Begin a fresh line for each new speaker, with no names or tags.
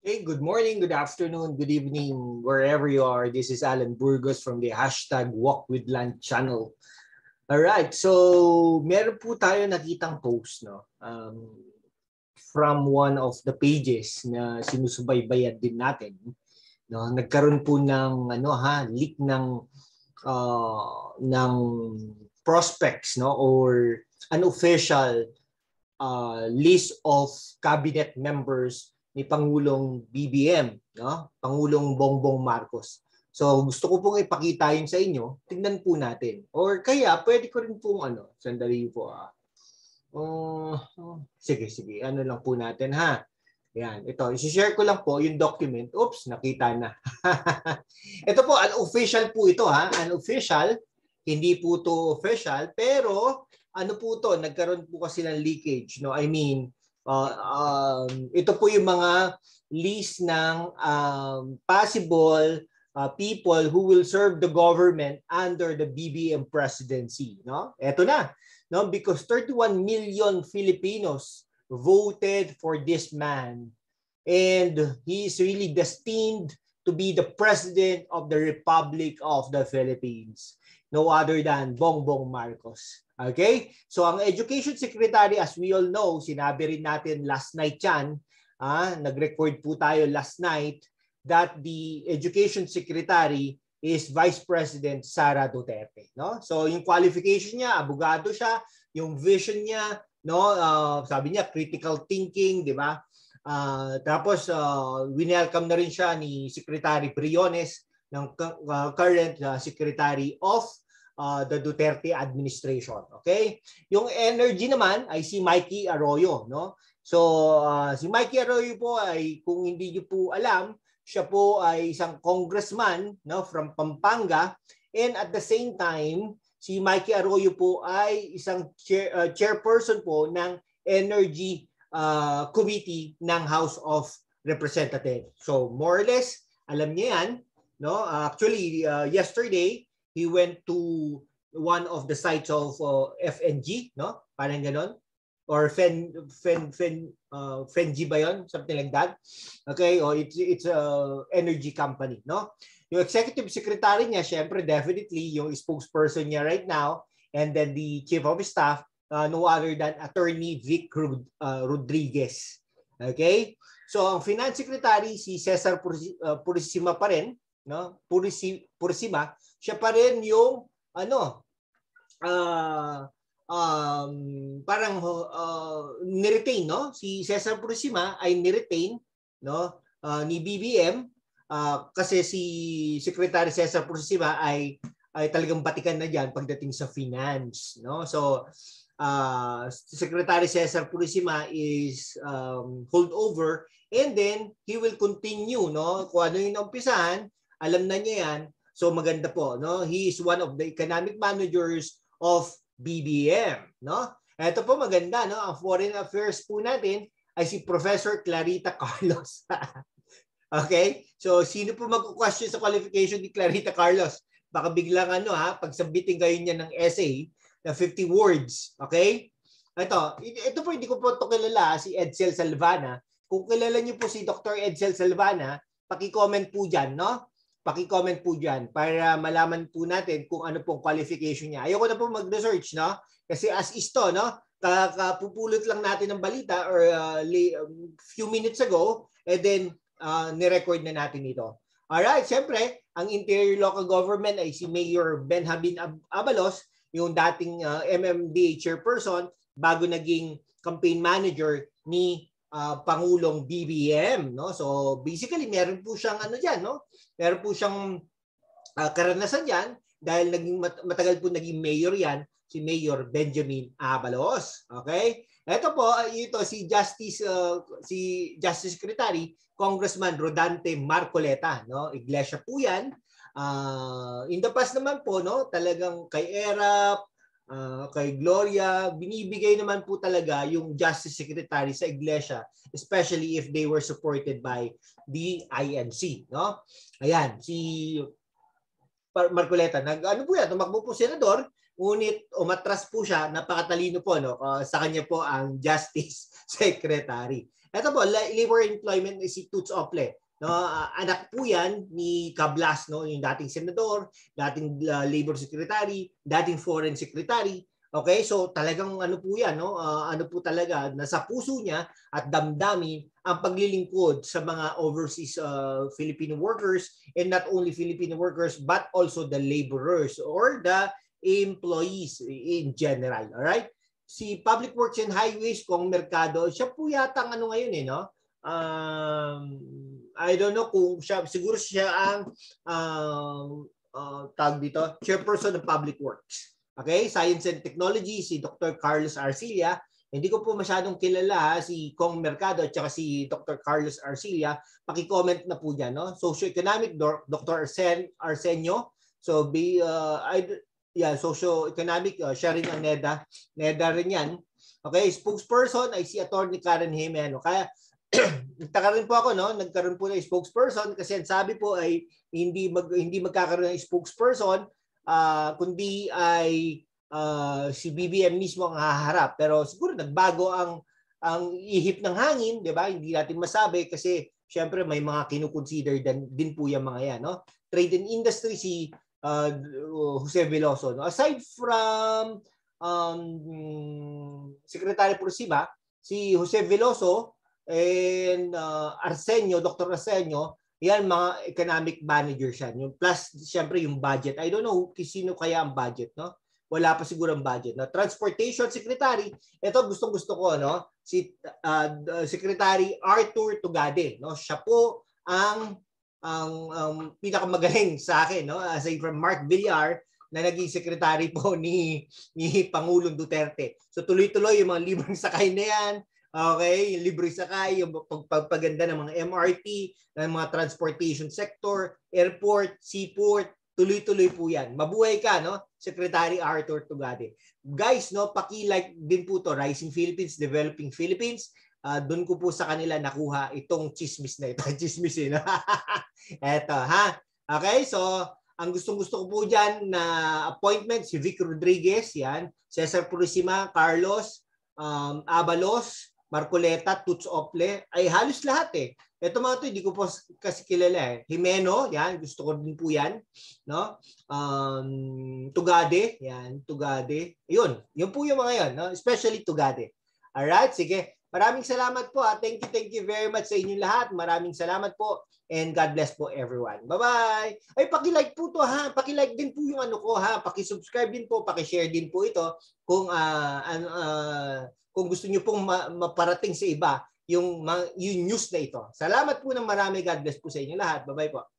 Hey, good morning, good afternoon, good evening, wherever you are. This is Alan Burgos from the #wokwithLan channel. Alright, so meron po tayo nakitang post no, from one of the pages na sinusubaybayan din natin. No, nagkaroon po ng leak ng prospects no or unofficial list of cabinet members ni Pangulong BBM, no? Pangulong Bong Bong Marcos. So gusto ko pong ipakita yun sa inyo. Tingnan po natin. Or kaya pwede ko rin pong sandali po sige, ano lang po natin ha. Yan, ito. I-share ko lang po yung document. Oops, nakita na. Ito po, unofficial po ito ha. Unofficial. Hindi po to official. Pero ano po to, nagkaroon po kasi ng leakage. No? I mean, ito po yung mga list ng possible people who will serve the government under the BBM presidency. No? Ito na. No? Because 31 million Filipinos voted for this man. And he is really destined to be the president of the Republic of the Philippines. No other than Bong Bong Marcos. Okay? So ang Education Secretary, as we all know, sinabi rin natin last night yan, nag-record po tayo last night that the Education Secretary is Vice President Sara Duterte. No? So yung qualification niya, abogado siya, yung vision niya, no, sabi niya critical thinking, di ba? Tapos winelcome na rin siya ni Secretary Briones ng current Secretary of the Duterte administration. Okay? Yung energy naman ay si Mikey Arroyo, no? So si Mikey Arroyo po ay kung hindi niyo po alam, siya po ay isang congressman, no, from Pampanga, and at the same time si Mikey Arroyo po ay isang chairperson po ng Energy Committee ng House of Representatives. So more or less alam niya yan, no? Actually yesterday he went to one of the sites of FNG, no? Parang ganon. Or FNG ba yun? Something like that. Okay, or it's a energy company, no? Yung executive secretary niya, syempre, definitely, yung spokesperson niya right now, and then the chief of staff, no other than Attorney Vic Rodriguez. Okay? So, ang finance secretary, si Cesar Purisima pa rin, no? Purisima, siya pa rin yung parang niretain, no? Si Cesar Purisima ay niretain, no, ni BBM kasi si Secretary Cesar Purisima ay talagang batikan na diyan pagdating sa finance, no? So Secretary Cesar Purisima is hold over, and then he will continue, no? Kung ano yung umpisahan, alam na niya yan. So maganda po, no? He is one of the economic managers of BBM, no? Ito po maganda, no? Ang foreign affairs po natin ay si Professor Clarita Carlos. Okay? So sino po magko-question sa qualification ni Clarita Carlos? Baka biglang pagsabitin kayo niya ng essay na 50 words, okay? Ito po hindi ko po ito kilala, si Edsel Salvana. Kung kilala niyo po si Dr. Edsel Salvana, paki-comment po diyan, no? Paki-comment po dyan para malaman po natin kung ano pong qualification niya. Ayoko na po mag-research, no? Kasi as is to, no? Kakapupulot lang natin ng balita or few minutes ago, and then ni-record na natin ito. Alright, siyempre, ang Interior Local Government ay si Mayor Benjamin Abalos, yung dating MMDA chairperson, bago naging campaign manager ni Pangulong BBM, no? So basically meron po siyang diyan, no? Meron po siyang karanasan diyan dahil matagal po naging mayor yan, si Mayor Benjamin Abalos. Okay? Ito si Justice Secretary Congressman Rodante Marcoleta, no? Iglesia po yan. In the past naman po, no, talagang kay ERAP, kay Gloria, binibigay naman po talaga yung Justice Secretary sa Iglesia, especially if they were supported by the INC, no? Ayan, si Marcoleta, tumakbo po senador, ngunit umatras po siya, napakatalino po, no? Sa kanya po ang Justice Secretary. Ito po, labor employment is si Toots Ople. No, anak po yan ni Cablas, no, yung dating senador, dating labor secretary, dating foreign secretary. Okay, so talagang ano po yan, no? Ano po talaga, nasa puso niya at damdamin ang paglilingkod sa mga overseas Filipino workers, and not only Filipino workers but also the laborers or the employees in general. Alright? Si Public Works and Highways, Kong Mercado, siya po yata ang ano ngayon no? I don't know kung siya, siguro siya ang tawag dito, chairperson ng Public Works. Okay, Science and Technology, si Dr. Carlos Arcilla. Hindi ko po masyadong kilala si Kong Mercado at saka si Dr. Carlos Arcilla. Paki-comment na po dyan, no? Socio-economic, Dr. Arsenio. So, socio-economic, siya rin ang NEDA. NEDA rin yan. Okay, spokesperson ay si Attorney Karen Jimeno. Kaya, nagtaka rin po ako, no? Nagkaroon po ng spokesperson kasi ang sabi po ay hindi magkakaroon ng spokesperson, kundi ay si BBM mismo ang haharap. Pero siguro nagbago ang ihip ng hangin, 'di ba? Hindi natin masabi kasi syempre may mga kino-consider din po yung mga yan, no? Trade and Industry si Jose Veloso, no? Aside from Secretary Pursiba, si Jose Veloso and Dr. Arsenio, yan mga economic managers yan. Yung plus siyempre yung budget. I don't know sino kaya ang budget, no? Wala pa siguro ang budget, no? Transportation Secretary, ito gustong-gusto ko, no? Si Secretary Arthur Tugade, no? Siya po ang pinakamagaling sa akin, no? Aside from Mark Villar na naging secretary po ni Pangulong Duterte. So tuloy-tuloy yung mga libreng sakay na yan. Okay, yung libre sakay, yung pagpaganda ng mga MRT, ng mga transportation sector, airport, seaport, tuloy-tuloy po yan. Mabuhay ka, no? Secretary Arthur Tugade. Guys, no, paki-like din po to, Rising Philippines, Developing Philippines. Doon ko po sa kanila nakuha itong chismis na ito. Chismis eh, no? Eto, ha? Okay, so ang gustong-gusto ko po dyan na appointment, si Vic Rodriguez, yan, Cesar Purisima, Carlos, Abalos, Marcoleta, Toots Ople, ay halos lahat eh. Ito mga to, hindi ko po kasi kilala eh. Jimeno, yan, gusto ko din po yan. No? Tugade, yan, Tugade. Yun po yung mga yan, no? Especially Tugade. Alright, sige. Maraming salamat po. Thank you very much sa inyong lahat. Maraming salamat po. And God bless po everyone. Bye-bye. Ay, paki-like po to ha. Paki-like din po yung ano ko ha. Paki-subscribe din po, paki-share din po ito kung gusto niyo pong maparating sa iba yung news na ito. Salamat po ng marami. God bless po sa inyo lahat. Bye-bye po.